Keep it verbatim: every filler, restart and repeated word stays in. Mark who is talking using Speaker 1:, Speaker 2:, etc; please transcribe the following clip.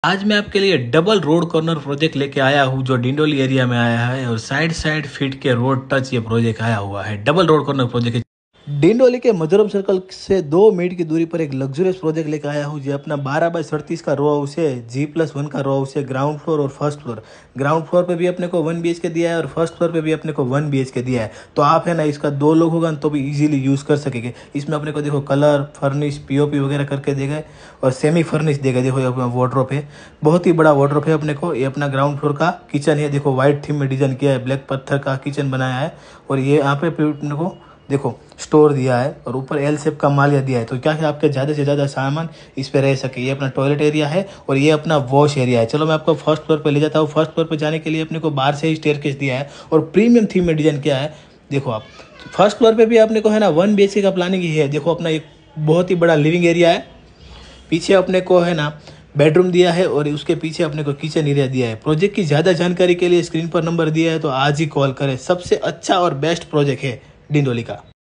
Speaker 1: आज मैं आपके लिए डबल रोड कॉर्नर प्रोजेक्ट लेके आया हूँ जो डिंडोली एरिया में आया है और साइड साइड फिट के रोड टच ये प्रोजेक्ट आया हुआ है। डबल रोड कॉर्नर प्रोजेक्ट है। डिंडोली के मधुरम सर्कल से दो मिनट की दूरी पर एक लग्जरियस प्रोजेक्ट लेकर आया हूँ जो अपना बारह बाई सड़तीस का रो हाउस है। जी प्लस वन का रो हाउस है। ग्राउंड फ्लोर और फर्स्ट फ्लोर। ग्राउंड फ्लोर पे भी अपने को वन बी एच के दिया है और फर्स्ट फ्लोर पे भी अपने को वन बी एच के दिया है। तो आप है ना इसका दो लोग होगा तो भी इजीली यूज़ कर सकेंगे। इसमें अपने को देखो कलर फर्निश पीओपी वगैरह करके देगा और सेमी फर्निश देगा। देखो अपना वार्डरोब है, बहुत ही बड़ा वार्डरोब है अपने को। ये अपना ग्राउंड फ्लोर का किचन है। देखो व्हाइट थीम में डिजाइन किया है, ब्लैक पत्थर का किचन बनाया है और ये यहाँ पे अपने को देखो स्टोर दिया है और ऊपर एल शेप का मालिया दिया है। तो क्या है आपके ज़्यादा से ज़्यादा सामान इस पे रह सके। ये अपना टॉयलेट एरिया है और ये अपना वॉश एरिया है। चलो मैं आपको फर्स्ट फ्लोर पे ले जाता हूँ। फर्स्ट फ्लोर पे जाने के लिए अपने को बाहर से ही स्टेयरकेस दिया है और प्रीमियम थीम में डिजाइन किया है। देखो आप फर्स्ट फ्लोर पे भी अपने को है ना वन बी एच के का प्लानिंग ही है। देखो अपना एक बहुत ही बड़ा लिविंग एरिया है। पीछे अपने को है ना बेडरूम दिया है और उसके पीछे अपने को किचन एरिया दिया है। प्रोजेक्ट की ज़्यादा जानकारी के लिए स्क्रीन पर नंबर दिया है तो आज ही कॉल करें। सबसे अच्छा और बेस्ट प्रोजेक्ट है डिंडोली का।